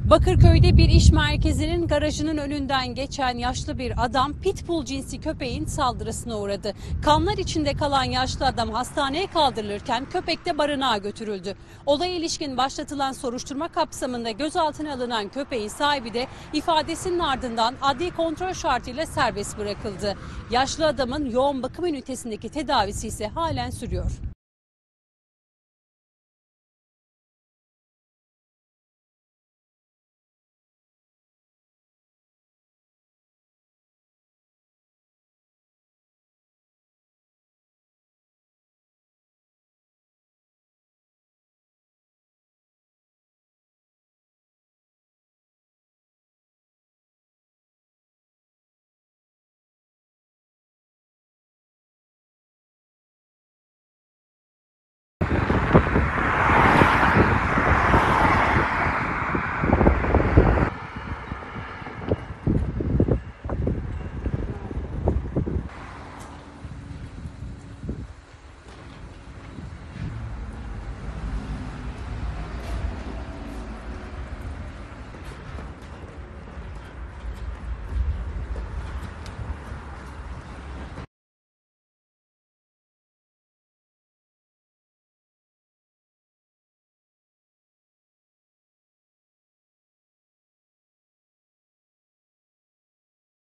Bakırköy'de bir iş merkezinin garajının önünden geçen yaşlı bir adam pitbull cinsi köpeğin saldırısına uğradı. Kanlar içinde kalan yaşlı adam hastaneye kaldırılırken köpek de barınağa götürüldü. Olaya ilişkin başlatılan soruşturma kapsamında gözaltına alınan köpeğin sahibi de ifadesinin ardından adli kontrol şartıyla serbest bırakıldı. Yaşlı adamın yoğun bakım ünitesindeki tedavisi ise halen sürüyor.